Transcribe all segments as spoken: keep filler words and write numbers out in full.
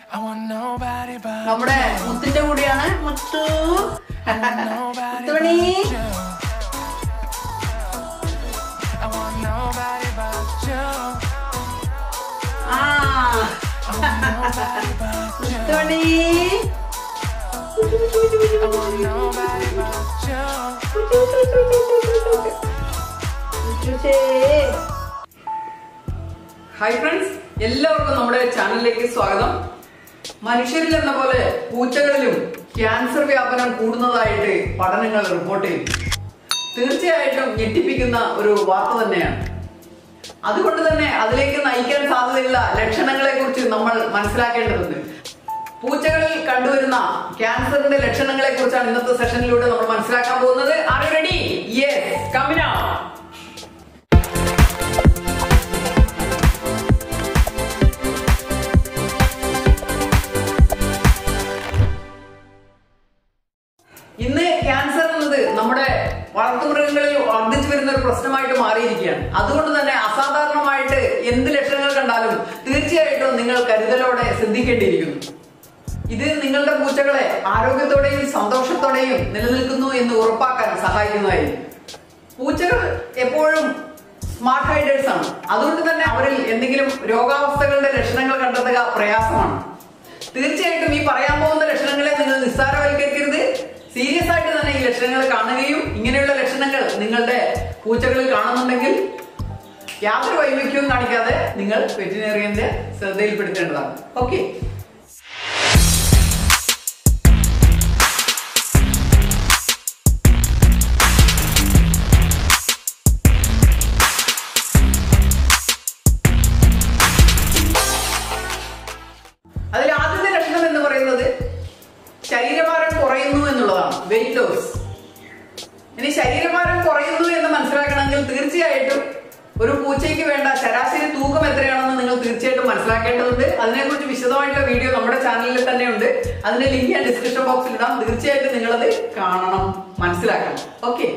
നമ്മുടെ മുത്തിന്റെ കൂടിയാണ് മുത്തു മുത്തുമണി. ആ മുത്തുമണി ഹായ് ഫ്രണ്ട്സ്, എല്ലാവർക്കും നമ്മുടെ ചാനലിലേക്ക് സ്വാഗതം. മനുഷ്യരിൽ എന്ന പോലെ പൂച്ചകളിലും ക്യാൻസർ വ്യാപനം കൂടുന്നതായിട്ട് പഠനങ്ങൾ റിപ്പോർട്ട് ചെയ്തു. തീർച്ചയായിട്ടും ഞെട്ടിപ്പിക്കുന്ന ഒരു വാർത്ത തന്നെയാണ്. അതുകൊണ്ട് തന്നെ അതിലേക്ക് നയിക്കാൻ സാധ്യതയുള്ള ലക്ഷണങ്ങളെ കുറിച്ച് നമ്മൾ മനസ്സിലാക്കേണ്ടതുണ്ട്. പൂച്ചകളിൽ കണ്ടുവരുന്ന ക്യാൻസറിന്റെ ലക്ഷണങ്ങളെ കുറിച്ചാണ് ഇന്നത്തെ സെഷനിലൂടെ നമ്മൾ മനസ്സിലാക്കാൻ പോകുന്നത്. Are you ready? Yes, come now. ഇന്ന് ക്യാൻസർ എന്നത് നമ്മുടെ വളർത്തുമൃഗങ്ങളിൽ വർദ്ധിച്ചു വരുന്ന ഒരു പ്രശ്നമായിട്ട് മാറിയിരിക്കുകയാണ്. അതുകൊണ്ട് തന്നെ അസാധാരണമായിട്ട് എന്ത് ലക്ഷണങ്ങൾ കണ്ടാലും തീർച്ചയായിട്ടും നിങ്ങൾ കരുതലോടെ ശ്രദ്ധിക്കേണ്ടിയിരിക്കുന്നു. ഇത് നിങ്ങളുടെ പൂച്ചകളെ ആരോഗ്യത്തോടെയും സന്തോഷത്തോടെയും നിലനിൽക്കുന്നു എന്ന് ഉറപ്പാക്കാൻ സഹായിക്കുന്നതായിരിക്കും. പൂച്ചകൾ എപ്പോഴും സ്മാർട്ട് ഹൈഡേഴ്സ് ആണ്. അതുകൊണ്ട് തന്നെ അവരിൽ എന്തെങ്കിലും രോഗാവസ്ഥകളുടെ ലക്ഷണങ്ങൾ കണ്ടെത്തുക പ്രയാസമാണ്. തീർച്ചയായിട്ടും ഈ പറയാൻ പോകുന്ന ലക്ഷണങ്ങളെ നിങ്ങൾ നിസ്സാരവൽക്കരിക്കരുത്. സീരിയസ് ആയിട്ട് തന്നെ ഈ ലക്ഷണങ്ങൾ കാണുകയും ഇങ്ങനെയുള്ള ലക്ഷണങ്ങൾ നിങ്ങളുടെ പൂച്ചകളിൽ കാണുന്നുണ്ടെങ്കിൽ യാതൊരു വൈവിധ്യവും കാണിക്കാതെ നിങ്ങൾ വെറ്റിനറിയന്റെ ശ്രദ്ധയിൽപ്പെടുത്തേണ്ടതാണ്. ഓക്കെ, അതിൽ ആദ്യത്തെ ലക്ഷണം എന്ന് പറയുന്നത് ശരീരഭാരം കുറയുന്നു എന്നുള്ളതാണ്. Weight loss. ഇനി ശരീരഭാരം കുറയുന്നു എന്ന് മനസ്സിലാക്കണമെങ്കിൽ തീർച്ചയായിട്ടും ഒരു പൂച്ചയ്ക്ക് വേണ്ട ശരാശരി തൂക്കം എത്രയാണെന്ന് നിങ്ങൾ തീർച്ചയായിട്ടും മനസ്സിലാക്കേണ്ടതുണ്ട്. അതിനെക്കുറിച്ച് വിശദമായിട്ടുള്ള വീഡിയോ നമ്മുടെ ചാനലിൽ തന്നെ ഉണ്ട്. അതിന്റെ ലിങ്ക് ഞാൻ ഡിസ്ക്രിപ്ഷൻ ബോക്സിൽ ഇടാം. തീർച്ചയായിട്ടും നിങ്ങളത് കാണണം, മനസ്സിലാക്കണം. ഓക്കെ,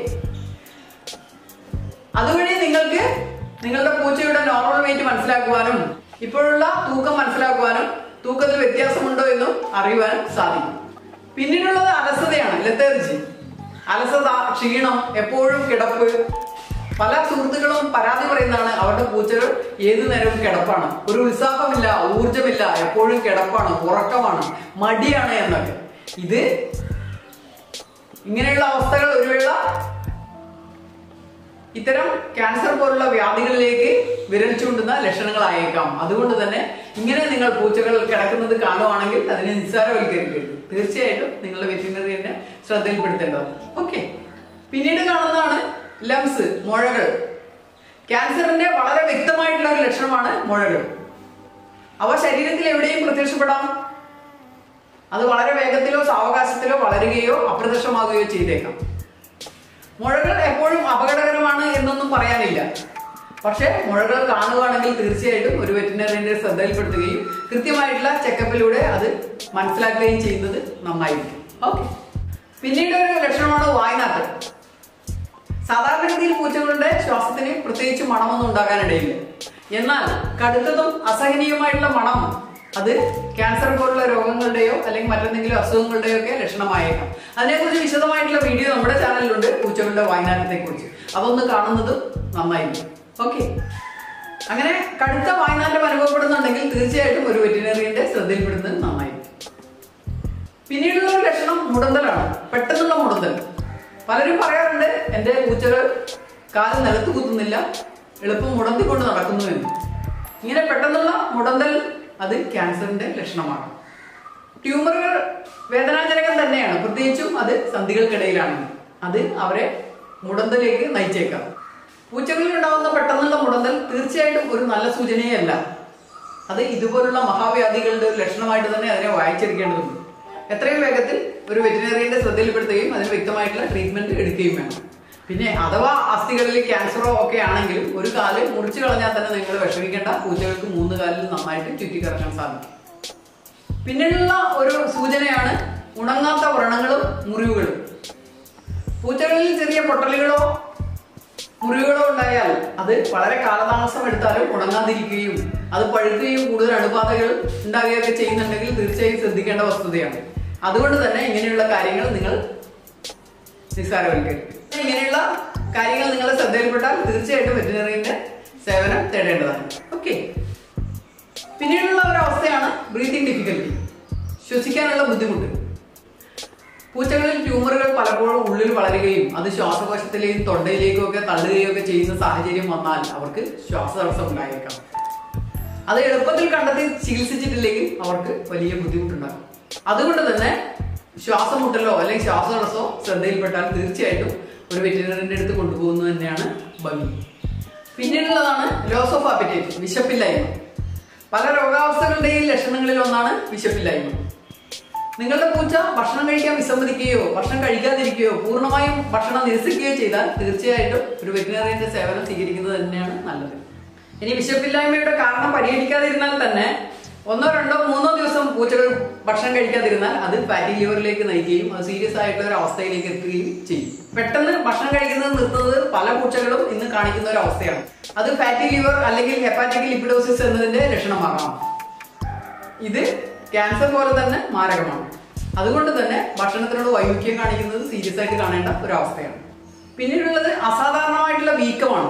അതുവഴി നിങ്ങൾക്ക് നിങ്ങളുടെ പൂച്ചയുടെ നോർമൽ വെയിറ്റ് മനസ്സിലാക്കുവാനും ഇപ്പോഴുള്ള തൂക്കം മനസ്സിലാക്കുവാനും തൂക്കത്തിൽ വ്യത്യാസമുണ്ടോ എന്നും അറിയുവാൻ സാധിക്കും. പിന്നീടുള്ളത് അലസതയാണ്, ലെതർജി. അലസത, ക്ഷീണം, എപ്പോഴും കിടപ്പ്. പല സുഹൃത്തുക്കളും പരാതി പറയുന്നതാണ് അവരുടെ പൂച്ചകൾ ഏതു നേരവും കിടപ്പാണ്, ഒരു ഉത്സാഹമില്ല, ഊർജമില്ല, എപ്പോഴും കിടപ്പാണ്, ഉറക്കമാണ്, മടിയാണ് എന്നൊക്കെ. ഇത് ഇങ്ങനെയുള്ള അവസ്ഥകൾ ഒരു വേള ഇത്തരം ക്യാൻസർ പോലുള്ള വ്യാധികളിലേക്ക് വിരൽ ചൂണ്ടുന്ന ലക്ഷണങ്ങളായേക്കാം. അതുകൊണ്ട് തന്നെ ഇങ്ങനെ നിങ്ങൾ പൂച്ചകൾ കിടക്കുന്നത് കാണുവാണെങ്കിൽ അതിനെ നിസ്സാരവൽക്കരിക്കരുത്. തീർച്ചയായിട്ടും നിങ്ങളുടെ വെറ്റിനറിയനെ ശ്രദ്ധയിൽപ്പെടുത്തേണ്ടതാണ്. ഓക്കെ, പിന്നീട് കാണുന്നതാണ് ലംസ്, മുഴകൾ. ക്യാൻസറിന്റെ വളരെ വ്യക്തമായിട്ടുള്ള ഒരു ലക്ഷണമാണ് മുഴകൾ. അവ ശരീരത്തിൽ എവിടെയും പ്രത്യക്ഷപ്പെടാം. അത് വളരെ വേഗത്തിലോ സാവകാശത്തിലോ വളരുകയോ അപ്രത്യക്ഷമാകുകയോ ചെയ്തേക്കാം. മുഴകൾ എപ്പോഴും അപകടകരമാണ് എന്നൊന്നും പറയാനില്ല. പക്ഷെ മുഴകൾ കാണുകയാണെങ്കിൽ തീർച്ചയായിട്ടും ഒരു വെറ്റിനറിയന്റെ ശ്രദ്ധയിൽപ്പെടുത്തുകയും കൃത്യമായിട്ടുള്ള ചെക്കപ്പിലൂടെ അത് മനസ്സിലാക്കുകയും ചെയ്യുന്നത് നന്നായിരിക്കും. ഓക്കെ, പിന്നീട് ഒരു ലക്ഷണമാണ് വായ്നാറ്റം. സാധാരണഗതിയിൽ പൂച്ചകളുടെ ശ്വാസത്തിന് പ്രത്യേകിച്ച് മണമൊന്നും ഉണ്ടാകാനിടയില്ല. എന്നാൽ കടുത്തതും അസഹനീയമായിട്ടുള്ള മണം അത് ക്യാൻസർ പോലുള്ള രോഗങ്ങളുടെയോ അല്ലെങ്കിൽ മറ്റെന്തെങ്കിലും അസുഖങ്ങളുടെയോ ഒക്കെ ലക്ഷണമായേക്കാം. അതിനെക്കുറിച്ച് വിശദമായിട്ടുള്ള വീഡിയോ നമ്മുടെ ചാനലിലുണ്ട്, പൂച്ചകളുടെ വായ്നാറ്റത്തെ കുറിച്ച്. അതൊന്ന് കാണുന്നതും നന്നായിരിക്കും. ഓക്കെ, അങ്ങനെ കടുത്ത വായ്നാറ്റം അനുഭവപ്പെടുന്നുണ്ടെങ്കിൽ തീർച്ചയായിട്ടും ഒരു വെറ്റിനറിയന്റെ ശ്രദ്ധയിൽപ്പെടുന്നത് നന്നായിരിക്കും. പിന്നീടുള്ള ഒരു ലക്ഷണം മുടന്തലാണ്, പെട്ടെന്നുള്ള മുടന്തൽ. പലരും പറയാറുണ്ട് എന്റെ പൂച്ചകൾ കാല് നിലത്ത് കുത്തുന്നില്ല, എളുപ്പം മുടന്തിക്കൊണ്ട് നടക്കുന്നു എന്ന്. ഇങ്ങനെ പെട്ടെന്നുള്ള മുടന്തൽ അത് ക്യാൻസറിന്റെ ലക്ഷണമാണ്. ട്യൂമറുകൾ വേദനാജനകം തന്നെയാണ്, പ്രത്യേകിച്ചും അത് സന്ധികൾക്കിടയിലാണെങ്കിൽ. അത് അവരെ മുടന്തലേക്ക് നയിച്ചേക്കാം. പൂച്ചകളിൽ ഉണ്ടാകുന്ന പെട്ടെന്നുള്ള മുടന്തൽ തീർച്ചയായിട്ടും ഒരു നല്ല സൂചനയേ അല്ല. അത് ഇതുപോലുള്ള മഹാവ്യാധികളുടെ ഒരു ലക്ഷണമായിട്ട് തന്നെ അതിനെ വായിച്ചെടുക്കേണ്ടതുണ്ട്. എത്രയും വേഗത്തിൽ ഒരു വെറ്റിനറിയന്റെ ശ്രദ്ധയിൽപ്പെടുത്തുകയും അതിന് വ്യക്തമായിട്ടുള്ള ട്രീറ്റ്മെന്റ് എടുക്കുകയും വേണം. പിന്നെ അഥവാ അസ്ഥികളിൽ ക്യാൻസറോ ഒക്കെ ആണെങ്കിലും ഒരു കാല് മുറിച്ചു കളഞ്ഞാൽ തന്നെ നിങ്ങൾ വിഷമിക്കേണ്ട. പൂച്ചകൾക്ക് മൂന്ന് കാലിൽ നന്നായിട്ട് ചുറ്റിക്കറങ്ങാൻ സാധിക്കും. പിന്നീടുള്ള ഒരു സൂചനയാണ് ഉണങ്ങാത്ത വ്രണങ്ങളും മുറിവുകളും. പൂച്ചകളിൽ ചെറിയ പൊട്ടലുകളോ മുറിവുകളോ ഉണ്ടായാൽ അത് വളരെ കാലതാമസം എടുത്താലും ഉണങ്ങാതിരിക്കുകയും അത് പഴുക്കുകയും കൂടുതൽ അണുബാധകൾ ഉണ്ടാകുകയൊക്കെ ചെയ്യുന്നുണ്ടെങ്കിൽ തീർച്ചയായും ശ്രദ്ധിക്കേണ്ട വസ്തുതയാണ്. അതുകൊണ്ട് തന്നെ ഇങ്ങനെയുള്ള കാര്യങ്ങൾ നിങ്ങൾ നിസ്സാരവൽക്കരിക്കും. ഇങ്ങനെയുള്ള കാര്യങ്ങൾ നിങ്ങളുടെ ശ്രദ്ധയിൽപ്പെട്ടാൽ തീർച്ചയായിട്ടും വെറ്റിനറിയന്റെ സേവനം തേടേണ്ടതാണ്. ഓക്കെ. പിന്നീടുള്ള ഒരവസ്ഥയാണ് ബ്രീത്തിങ് ഡിഫിക്കൽറ്റി, ശ്വസിക്കാനുള്ള ബുദ്ധിമുട്ട്. പൂച്ചകളിൽ ട്യൂമറുകൾ പലപ്പോഴും ഉള്ളിൽ വളരുകയും അത് ശ്വാസകോശത്തിലേക്കും തൊണ്ടയിലേക്കും ഒക്കെ തള്ളുകയും ഒക്കെ ചെയ്യുന്ന സാഹചര്യം വന്നാൽ അവർക്ക് ശ്വാസതടസ്സം ഉണ്ടായേക്കാം. അത് എളുപ്പത്തിൽ കണ്ടെത്തി ചികിത്സിച്ചിട്ടില്ലെങ്കിൽ അവർക്ക് വലിയ ബുദ്ധിമുട്ടുണ്ടാകും. അതുകൊണ്ട് തന്നെ ശ്വാസം മുട്ടലോ അല്ലെങ്കിൽ ശ്വാസതടസ്സമോ ശ്രദ്ധയിൽപ്പെട്ടാൽ തീർച്ചയായിട്ടും ഒരു വെറ്റിനറിന്റെ അടുത്ത് കൊണ്ടുപോകുന്നത് തന്നെയാണ് ഭംഗി. പിന്നീടുള്ളതാണ് ലോസ് ഓഫ് അപ്പറ്റൈറ്റ്, വിശപ്പില്ലായ്മ. പല രോഗാവസ്ഥകളുടെയും ലക്ഷണങ്ങളിൽ ഒന്നാണ് വിശപ്പില്ലായ്മ. നിങ്ങളുടെ പൂച്ച ഭക്ഷണം കഴിക്കാൻ വിസമ്മതിക്കുകയോ ഭക്ഷണം കഴിക്കാതിരിക്കുകയോ പൂർണ്ണമായും ഭക്ഷണം നിരസിക്കുകയോ ചെയ്താൽ തീർച്ചയായിട്ടും ഒരു വെറ്റിനറിയന്റെ സേവനം സ്വീകരിക്കുന്നത് തന്നെയാണ് നല്ലത്. ഇനി വിശപ്പില്ലായ്മയുടെ കാരണം പരിഹരിക്കാതിരുന്നാൽ തന്നെ ഒന്നോ രണ്ടോ മൂന്നോ ദിവസം പൂച്ചകൾ ഭക്ഷണം കഴിക്കാതിരുന്നാൽ അത് ഫാറ്റി ലിവറിലേക്ക് നയിക്കുകയും അത് സീരിയസ് ആയിട്ടുള്ള ഒരു അവസ്ഥയിലേക്ക് എത്തുകയും ചെയ്യും. പെട്ടെന്ന് ഭക്ഷണം കഴിക്കുന്നത് നിർത്തുന്നത് പല പൂച്ചകളും ഇന്ന് കാണിക്കുന്ന ഒരു അവസ്ഥയാണ്. അത് ഫാറ്റി ലിവർ അല്ലെങ്കിൽ ഹെപ്പാറ്റിക് ലിപ്പിഡോസിസ് എന്നതിന്റെ ലക്ഷണമാകാം. ഇത് ക്യാൻസർ പോലെ തന്നെ മാരകമാണ്. അതുകൊണ്ട് തന്നെ ഭക്ഷണത്തിനോട് വൈമുഖ്യം കാണിക്കുന്നത് സീരിയസ് ആയിട്ട് കാണേണ്ട ഒരു അവസ്ഥയാണ്. പിന്നീടുള്ളത് അസാധാരണമായിട്ടുള്ള വീക്കമാണ്,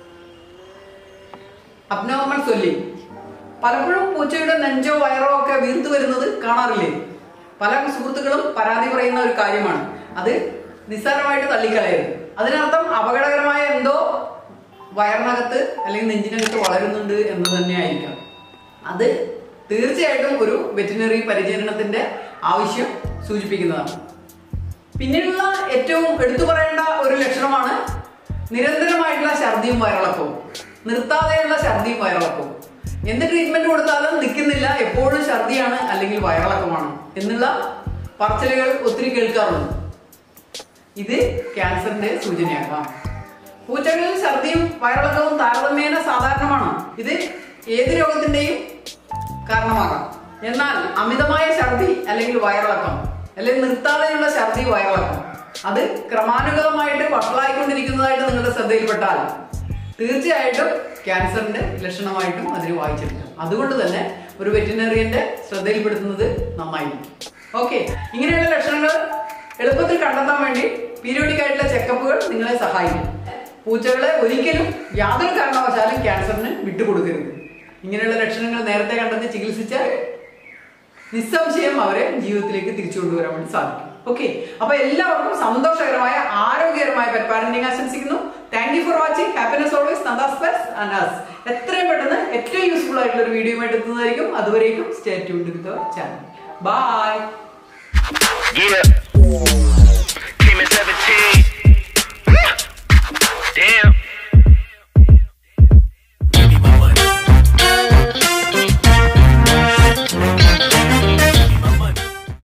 അബ്നോർമൽ സ്വെല്ലിംഗ്. പലപ്പോഴും പൂച്ചയുടെ നെഞ്ചോ വയറോ ഒക്കെ വീർത്തു വരുന്നത് കാണാറില്ലേ? പല സുഹൃത്തുക്കളും പരാതി പറയുന്ന ഒരു കാര്യമാണ്. അത് നിസ്സാരമായിട്ട് തള്ളിക്കളയരുത്. അതിനർത്ഥം അപകടകരമായ എന്തോ വയറിനകത്ത് അല്ലെങ്കിൽ നെഞ്ചിനകത്ത് വളരുന്നുണ്ട് എന്ന് തന്നെയായിരിക്കാം. അത് തീർച്ചയായിട്ടും ഒരു വെറ്റിനറി പരിചരണത്തിന്റെ ആവശ്യം സൂചിപ്പിക്കുന്നതാണ്. പിന്നീടുള്ള ഏറ്റവും എടുത്തു പറയേണ്ട ഒരു ലക്ഷണമാണ് നിരന്തരമായിട്ടുള്ള ഛർദിയും വയറിളക്കവും, നിർത്താതെയുള്ള ഛർദിയും വയറിളക്കവും. എന്ത് ട്രീറ്റ്മെന്റ് കൊടുത്താലും നിൽക്കുന്നില്ല, എപ്പോഴും ഛർദിയാണ് അല്ലെങ്കിൽ വയറിളക്കമാണ് എന്നുള്ള പറച്ചിലുകൾ ഒത്തിരി കേൾക്കാറുണ്ട്. ഇത് ക്യാൻസറിന്റെ സൂചനയാകാം. പൂച്ചകളിൽ ഛർദിയും വയറിളക്കവും താരതമ്യേന സാധാരണമാണ്. ഇത് ഏത് രോഗത്തിന്റെയും കാരണമാകാം. എന്നാൽ അമിതമായ ഛർദി അല്ലെങ്കിൽ വയറിളക്കം അല്ലെങ്കിൽ നിർത്താതെയുള്ള ഛർദി വയറിളക്കം അത് ക്രമാനുഗതമായിട്ട് വഷളായിക്കൊണ്ടിരിക്കുന്നതായിട്ട് നിങ്ങളുടെ ശ്രദ്ധയിൽപ്പെട്ടാൽ തീർച്ചയായിട്ടും ക്യാൻസറിന്റെ ലക്ഷണമായിട്ടും അതിന് വായിച്ചെടുക്കാം. അതുകൊണ്ട് തന്നെ ഒരു വെറ്റിനറിയന്റെ ശ്രദ്ധയിൽപ്പെടുത്തുന്നത് നന്നായിരിക്കും. ഓക്കെ. ഇങ്ങനെയുള്ള ലക്ഷണങ്ങൾ എളുപ്പത്തിൽ കണ്ടെത്താൻ വേണ്ടി പീരിയോഡിക് ആയിട്ടുള്ള ചെക്കപ്പുകൾ നിങ്ങളെ സഹായിക്കും. പൂച്ചകളെ ഒരിക്കലും യാതൊരു കാരണവശാലും ക്യാൻസറിന് വിട്ടുകൊടുക്കരുത്. ഇങ്ങനെയുള്ള ലക്ഷണങ്ങൾ നേരത്തെ കണ്ടെത്തി ചികിത്സിച്ചാൽ നിസ്സംശയം അവരെ ജീവിതത്തിലേക്ക് തിരിച്ചു കൊണ്ടുവരാൻ വേണ്ടി സാധിക്കും. ഓക്കെ. അപ്പൊ എല്ലാവർക്കും സന്തോഷകരമായ ആരോഗ്യകരമായ പെറ്റ് പാരന്റിംഗ് ആശംസിക്കുന്നു. Thank you for watching. Happiness always, Nanda's pets and us. എത്രയും പെട്ടെന്ന് ഏറ്റവും യൂസ്ഫുൾ ആയിട്ടുള്ള ഒരു വീഡിയോ ആയിട്ട് എത്തുന്നതായിരിക്കും. അതുവരേക്കും stay tuned with our channel. By.